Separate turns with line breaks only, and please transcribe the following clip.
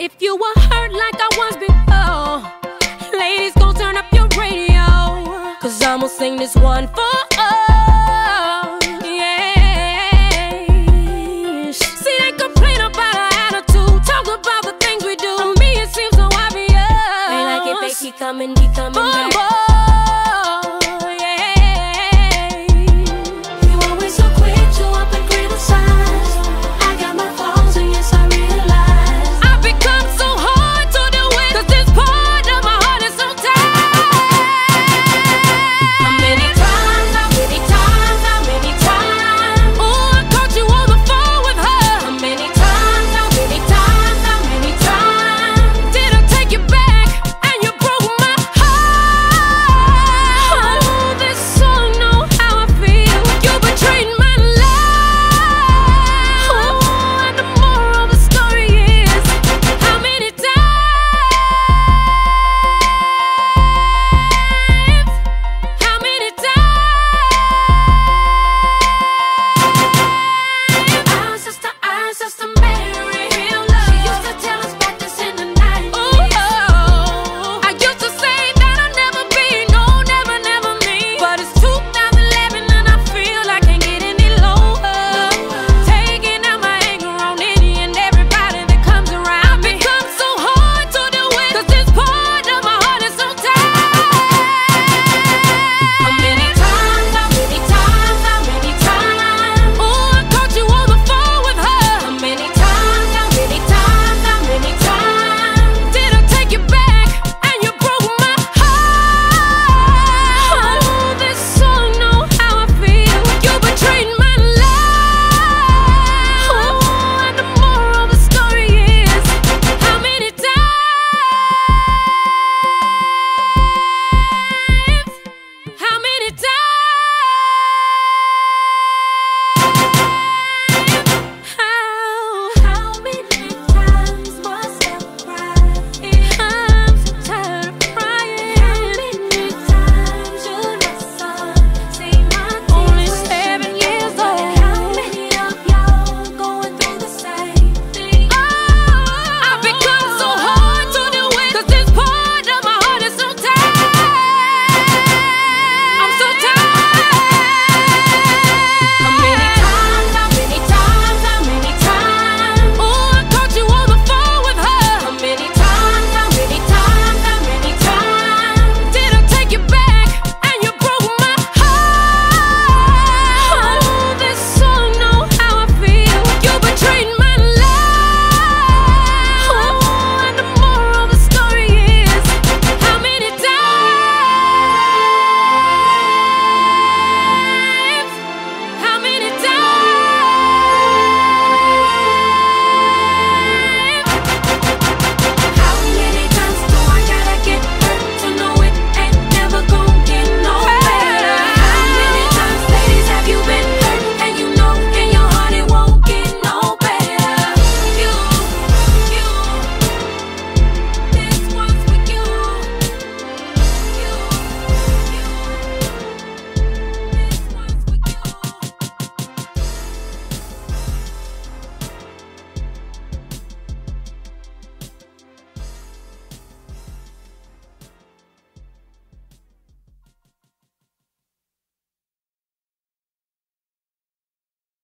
If you were hurt like I was before, ladies, go turn up your radio, 'cause I'ma sing this one for all. Yes. See, they complain about our attitude, talk about the things we do. To me it seems so obvious. They like it, they keep coming back.